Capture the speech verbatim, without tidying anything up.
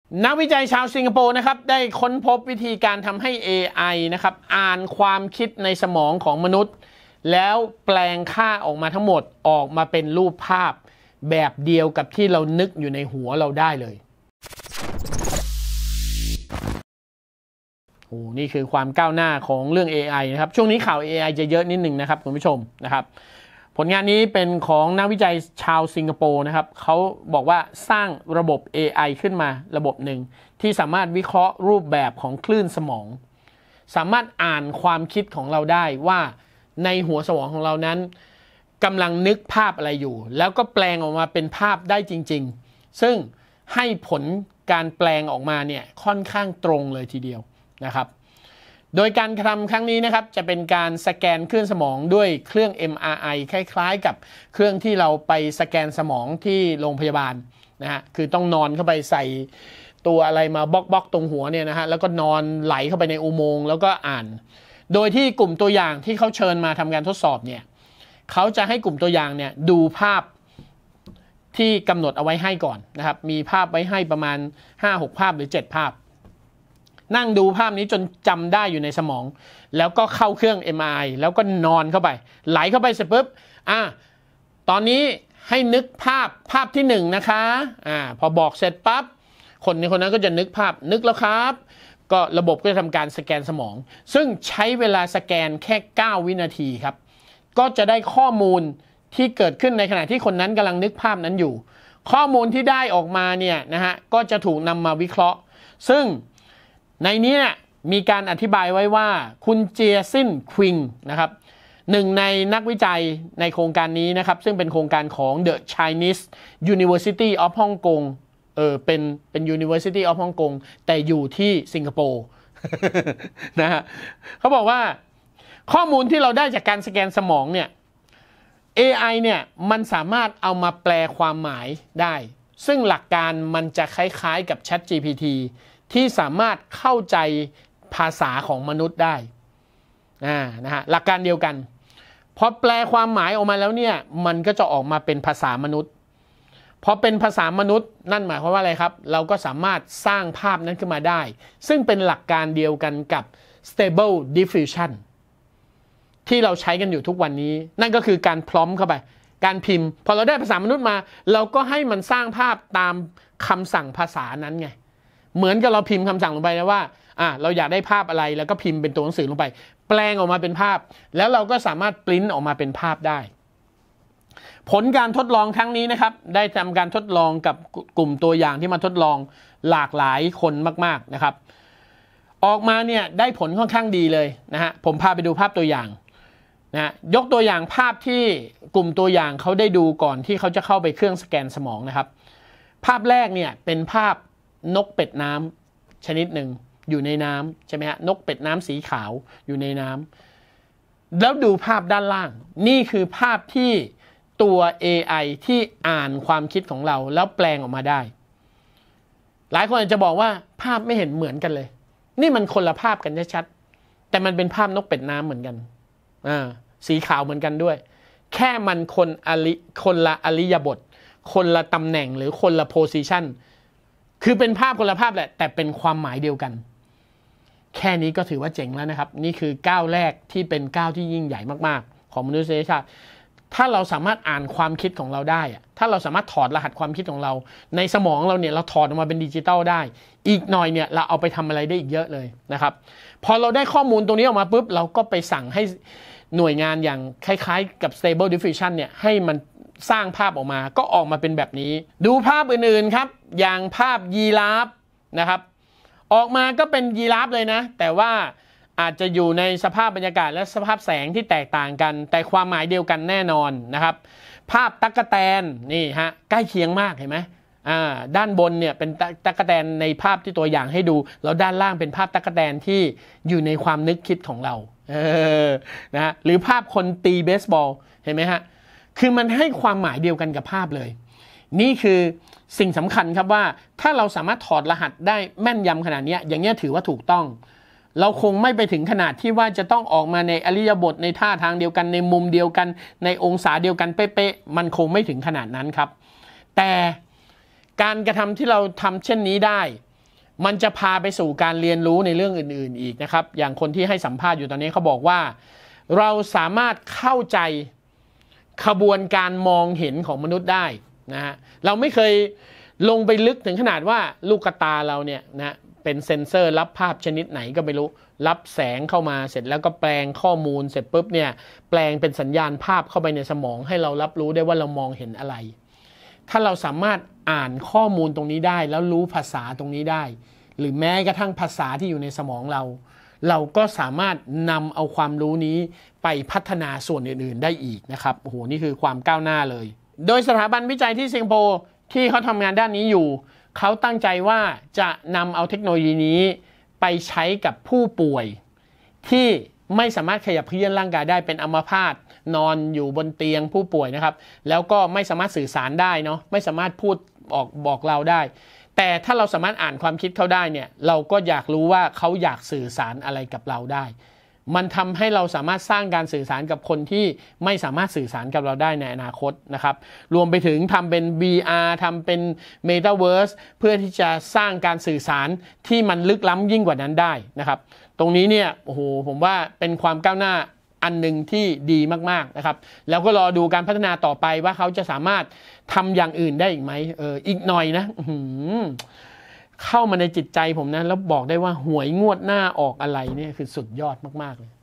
นักวิจัยชาวสิงคโปร์นะครับได้ค้นพบวิธีการทำให้ เอ ไอ นะครับอ่านความคิดในสมองของมนุษย์แล้วแปลงค่าออกมาทั้งหมดออกมาเป็นรูปภาพแบบเดียวกับที่เรานึกอยู่ในหัวเราได้เลยโอ้นี่คือความก้าวหน้าของเรื่อง เอ ไอ นะครับช่วงนี้ข่าว เอ ไอ จะเยอะนิดหนึ่งนะครับคุณผู้ชมนะครับผลงานนี้เป็นของนักวิจัยชาวสิงคโปร์นะครับเขาบอกว่าสร้างระบบ เอ ไอ ขึ้นมาระบบหนึ่งที่สามารถวิเคราะห์รูปแบบของคลื่นสมองสามารถอ่านความคิดของเราได้ว่าในหัวสมองของเรานั้นกำลังนึกภาพอะไรอยู่แล้วก็แปลงออกมาเป็นภาพได้จริงๆซึ่งให้ผลการแปลงออกมาเนี่ยค่อนข้างตรงเลยทีเดียวนะครับโดยการกระทำครั้งนี้นะครับจะเป็นการสแกนคลื่นสมองด้วยเครื่อง เอ็ม อาร์ ไอ คล้ายๆกับเครื่องที่เราไปสแกนสมองที่โรงพยาบาลนะฮะคือต้องนอนเข้าไปใส่ตัวอะไรมาบล็อกๆตรงหัวเนี่ยนะฮะแล้วก็นอนไหลเข้าไปในอุโมงค์แล้วก็อ่านโดยที่กลุ่มตัวอย่างที่เขาเชิญมาทำการทดสอบเนี่ยเขาจะให้กลุ่มตัวอย่างเนี่ยดูภาพที่กำหนดเอาไว้ให้ก่อนนะครับมีภาพไว้ให้ประมาณ ห้าหก ภาพหรือเจ็ดภาพนั่งดูภาพนี้จนจำได้อยู่ในสมองแล้วก็เข้าเครื่อง เอ็ม อาร์ ไอ แล้วก็นอนเข้าไปไหลเข้าไปเสร็จปุ๊บอ่ะตอนนี้ให้นึกภาพภาพที่หนึ่งนะคะอ่าพอบอกเสร็จปั๊บคนในคนนั้นก็จะนึกภาพนึกแล้วครับก็ระบบก็จะทำการสแกนสมองซึ่งใช้เวลาสแกนแค่เก้าวินาทีครับก็จะได้ข้อมูลที่เกิดขึ้นในขณะที่คนนั้นกำลังนึกภาพนั้นอยู่ข้อมูลที่ได้ออกมาเนี่ยนะฮะก็จะถูกนำมาวิเคราะห์ซึ่งในนี้มีการอธิบายไว้ว่าคุณเจียซินควิงนะครับหนึ่งในนักวิจัยในโครงการนี้นะครับซึ่งเป็นโครงการของ The Chinese University of Hong Kong เออเป็นเป็น University of Hong Kong แต่อยู่ที่สิงคโปร์ นะฮะเขาบอกว่าข้อมูลที่เราได้จากการสแกนสมองเนี่ย เอ ไอ เนี่ยมันสามารถเอามาแปลความหมายได้ซึ่งหลักการมันจะคล้ายๆกับ ChatGPT ที่สามารถเข้าใจภาษาของมนุษย์ได้อ่านะฮะหลักการเดียวกันพอแปลความหมายออกมาแล้วเนี่ยมันก็จะออกมาเป็นภาษามนุษย์พอเป็นภาษามนุษย์นั่นหมายความว่าอะไรครับเราก็สามารถสร้างภาพนั้นขึ้นมาได้ซึ่งเป็นหลักการเดียวกันกับ Stable Diffusion ที่เราใช้กันอยู่ทุกวันนี้นั่นก็คือการพร้อมเข้าไปการพิมพ์พอเราได้ภาษามนุษย์มาเราก็ให้มันสร้างภาพตามคำสั่งภาษานั้นไงเหมือนกับเราพิมพ์คำสั่งลงไปนะว่าอ่ะเราอยากได้ภาพอะไรแล้วก็พิมพ์เป็นตัวหนังสือลงไปแปลงออกมาเป็นภาพแล้วเราก็สามารถปริ้นออกมาเป็นภาพได้ผลการทดลองครั้งนี้นะครับได้ทำการทดลองกับกลุ่มตัวอย่างที่มาทดลองหลากหลายคนมากๆนะครับออกมาเนี่ยได้ผลค่อนข้างดีเลยนะฮะผมพาไปดูภาพตัวอย่างนะยกตัวอย่างภาพที่กลุ่มตัวอย่างเขาได้ดูก่อนที่เขาจะเข้าไปเครื่องสแกนสมองนะครับภาพแรกเนี่ยเป็นภาพนกเป็ดน้ำชนิดหนึ่งอยู่ในน้ำใช่ไหมฮะนกเป็ดน้ำสีขาวอยู่ในน้ำแล้วดูภาพด้านล่างนี่คือภาพที่ตัว เอ ไอ ที่อ่านความคิดของเราแล้วแปลงออกมาได้หลายคนอาจจะบอกว่าภาพไม่เห็นเหมือนกันเลยนี่มันคนละภาพกันชัดๆแต่มันเป็นภาพนกเป็ดน้ำเหมือนกันอ่าสีขาวเหมือนกันด้วยแค่มันคนอริคนละอริยบทคนละตำแหน่งหรือคนละโพซิชันคือเป็นภาพคนละภาพแหละแต่เป็นความหมายเดียวกันแค่นี้ก็ถือว่าเจ๋งแล้วนะครับนี่คือก้าวแรกที่เป็นก้าวที่ยิ่งใหญ่มากๆของมนุษยชาติถ้าเราสามารถอ่านความคิดของเราได้ถ้าเราสามารถถอดรหัสความคิดของเราในสมองเราเนี่ยเราถอดออกมาเป็นดิจิตอลได้อีกหน่อยเนี่ยเราเอาไปทำอะไรได้อีกเยอะเลยนะครับพอเราได้ข้อมูลตรงนี้ออกมาปุ๊บเราก็ไปสั่งให้หน่วยงานอย่างคล้ายๆกับ Stable Diffusion เนี่ยให้มันสร้างภาพออกมาก็ออกมาเป็นแบบนี้ดูภาพอื่นๆครับอย่างภาพยีราฟนะครับออกมาก็เป็นยีราฟเลยนะแต่ว่าอาจจะอยู่ในสภาพบรรยากาศและสภาพแสงที่แตกต่างกันแต่ความหมายเดียวกันแน่นอนนะครับภาพตั๊กแตนนี่ฮะใกล้เคียงมากเห็นไหมอ่าด้านบนเนี่ยเป็นตั๊กแตนในภาพที่ตัวอย่างให้ดูแล้วด้านล่างเป็นภาพตั๊กแตนที่อยู่ในความนึกคิดของเราเออนะฮะหรือภาพคนตีเบสบอลเห็นไหมฮะคือมันให้ความหมายเดียวกันกับภาพเลยนี่คือสิ่งสำคัญครับว่าถ้าเราสามารถถอดรหัสได้แม่นยำขนาดนี้อย่างนี้ถือว่าถูกต้องเราคงไม่ไปถึงขนาดที่ว่าจะต้องออกมาในอริยบทในท่าทางเดียวกันในมุมเดียวกันในองศาเดียวกันเป๊ะๆมันคงไม่ถึงขนาดนั้นครับแต่การกระทำที่เราทำเช่นนี้ได้มันจะพาไปสู่การเรียนรู้ในเรื่องอื่นๆอีกนะครับอย่างคนที่ให้สัมภาษณ์อยู่ตอนนี้เขาบอกว่าเราสามารถเข้าใจขบวนการมองเห็นของมนุษย์ได้นะฮะเราไม่เคยลงไปลึกถึงขนาดว่าลูกตาเราเนี่ยนะเป็นเซ็นเซอร์รับภาพชนิดไหนก็ไม่รู้รับแสงเข้ามาเสร็จแล้วก็แปลงข้อมูลเสร็จปุ๊บเนี่ยแปลงเป็นสัญญาณภาพเข้าไปในสมองให้เรารับรู้ได้ว่าเรามองเห็นอะไรถ้าเราสามารถอ่านข้อมูลตรงนี้ได้แล้วรู้ภาษาตรงนี้ได้หรือแม้กระทั่งภาษาที่อยู่ในสมองเราเราก็สามารถนำเอาความรู้นี้ไปพัฒนาส่วนอื่นๆได้อีกนะครับโอ้โหนี่คือความก้าวหน้าเลยโดยสถาบันวิจัยที่สิงคโปร์ที่เขาทำงานด้านนี้อยู่เขาตั้งใจว่าจะนำเอาเทคโนโลยีนี้ไปใช้กับผู้ป่วยที่ไม่สามารถขยับเขยื้อนร่างกายได้เป็นอัมพาตนอนอยู่บนเตียงผู้ป่วยนะครับแล้วก็ไม่สามารถสื่อสารได้เนาะไม่สามารถพูดออกบอกเราได้แต่ถ้าเราสามารถอ่านความคิดเขาได้เนี่ยเราก็อยากรู้ว่าเขาอยากสื่อสารอะไรกับเราได้มันทำให้เราสามารถสร้างการสื่อสารกับคนที่ไม่สามารถสื่อสารกับเราได้ในอนาคตนะครับรวมไปถึงทำเป็น วี อาร์ ทำเป็น Metaverse เพื่อที่จะสร้างการสื่อสารที่มันลึกล้ำยิ่งกว่านั้นได้นะครับตรงนี้เนี่ยโอ้โหผมว่าเป็นความก้าวหน้าอันหนึ่งที่ดีมากๆนะครับแล้วก็รอดูการพัฒนาต่อไปว่าเขาจะสามารถทำอย่างอื่นได้อีกไหมเอออีกหน่อยนะเข้ามาในจิตใจผมนะแล้วบอกได้ว่าหวยงวดหน้าออกอะไรเนี่ยคือสุดยอดมากๆเลย